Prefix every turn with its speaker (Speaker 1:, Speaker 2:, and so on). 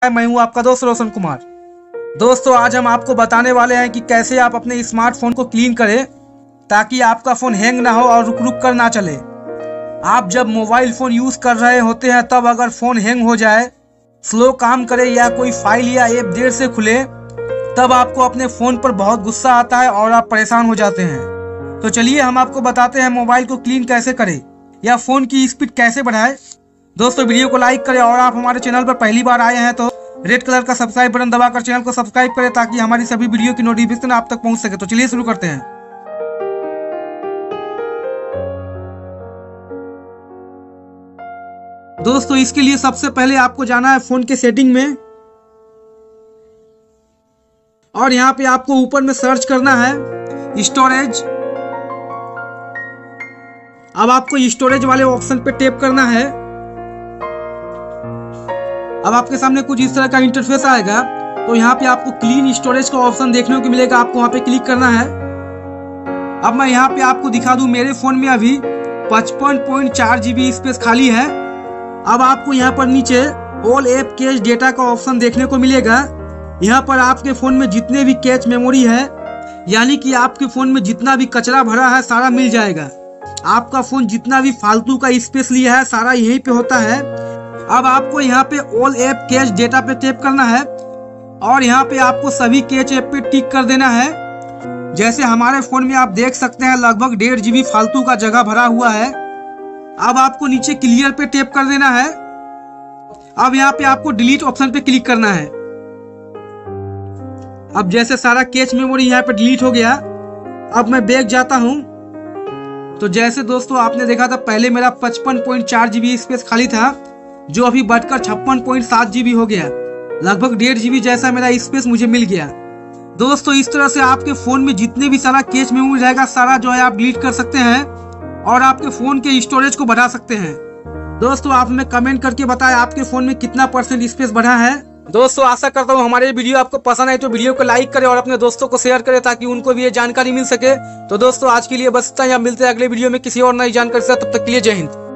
Speaker 1: मैं हूं आपका दोस्त रोशन कुमार। दोस्तों आज हम आपको बताने वाले हैं कि कैसे आप अपने स्मार्टफोन को क्लीन करें ताकि आपका फोन हैंग ना हो और रुक रुक कर ना चले। आप जब मोबाइल फोन यूज कर रहे होते हैं तब अगर फोन हैंग हो जाए, स्लो काम करे या कोई फाइल या ऐप देर से खुले, तब आपको अपने फोन पर बहुत गुस्सा आता है और आप परेशान हो जाते हैं। तो चलिए हम आपको बताते हैं मोबाइल को क्लीन कैसे करें या फोन की स्पीड कैसे बढ़ाएं। दोस्तों वीडियो को लाइक करें और आप हमारे चैनल पर पहली बार आए हैं तो रेड कलर का सब्सक्राइब बटन दबाकर चैनल को सब्सक्राइब करें ताकि हमारी सभी वीडियो की नोटिफिकेशन आप तक पहुंच सके। तो चलिए शुरू करते हैं। दोस्तों इसके लिए सबसे पहले आपको जाना है फोन के सेटिंग में और यहाँ पे आपको ऊपर में सर्च करना है स्टोरेज। अब आपको स्टोरेज वाले ऑप्शन पे टैप करना है। अब आपके सामने कुछ इस तरह का इंटरफेस आएगा तो यहाँ पे आपको क्लीन स्टोरेज का ऑप्शन देखने को मिलेगा, आपको वहाँ पे क्लिक करना है। अब मैं यहाँ पे आपको दिखा दूं, मेरे फोन में अभी 55.4 GB स्पेस खाली है। अब आपको यहाँ पर नीचे ऑल ऐप कैश डेटा का ऑप्शन देखने को मिलेगा। यहाँ पर आपके फोन में जितने भी कैश मेमोरी है, यानी कि आपके फोन में जितना भी कचरा भरा है सारा मिल जाएगा। आपका फोन जितना भी फालतू का स्पेस लिया है सारा यहीं पे होता है। अब आपको यहाँ पे ऑल ऐप कैश डेटा पे टैप करना है और यहाँ पे आपको सभी कैश ऐप पे टिक कर देना है। जैसे हमारे फोन में आप देख सकते हैं लगभग 1.5 GB फालतू का जगह भरा हुआ है। अब आपको नीचे क्लियर पे टैप कर देना है। अब यहाँ पे आपको डिलीट ऑप्शन पे क्लिक करना है। अब जैसे सारा कैश मेमोरी यहाँ पे डिलीट हो गया, अब मैं बैक जाता हूँ। तो जैसे दोस्तों आपने देखा था पहले मेरा 55.4 GB स्पेस खाली था, जो अभी बढ़कर 56.7 GB हो गया। लगभग 1.5 GB जैसा मेरा स्पेस मुझे मिल गया। दोस्तों इस तरह से आपके फोन में जितने भी सारा कैश मेमोरी रहेगा सारा जो है आप डिलीट कर सकते हैं और आपके फोन के स्टोरेज को बढ़ा सकते हैं। दोस्तों आप हमें कमेंट करके बताएं आपके फोन में कितना % स्पेस बढ़ा है। दोस्तों आशा करता हूँ हमारे वीडियो आपको पसंद आए तो वीडियो को लाइक करें और अपने दोस्तों को शेयर करें ताकि उनको भी ये जानकारी मिल सके। तो दोस्तों आज के लिए बस इतना ही, मिलते हैं अगले वीडियो में किसी और नई जानकारी से। तब तक के लिए जय हिंद।